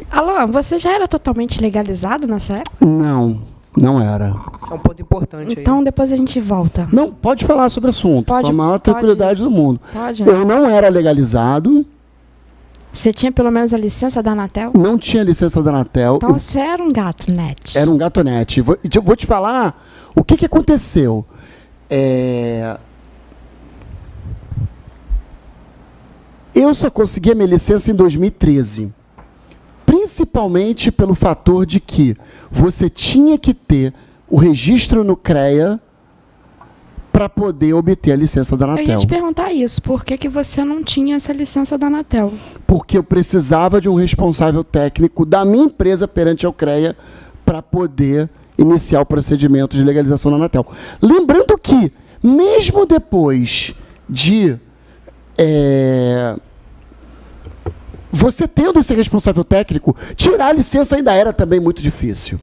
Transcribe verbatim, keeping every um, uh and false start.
Alô, você já era totalmente legalizado nessa época? Não, não era. Isso é um ponto importante aí. Então depois a gente volta. Não, pode falar sobre o assunto, Pode, com a maior pode. tranquilidade do mundo. Pode. Eu não era legalizado, Você tinha pelo menos a licença da Anatel? não tinha licença da Anatel. Então você era um gato net. Era um gatonete. Vou, eu vou te falar o que, que aconteceu. É... Eu só consegui a minha licença em dois mil e treze. Principalmente pelo fator de que você tinha que ter o registro no CREA para poder obter a licença da Eu ia Anatel. te perguntar isso. Por que, que você não tinha essa licença da Anatel? Porque eu precisava de um responsável técnico da minha empresa perante ao CREA para poder iniciar o procedimento de legalização da Anatel. Lembrando que, mesmo depois de é, você tendo esse responsável técnico, tirar a licença ainda era também muito difícil.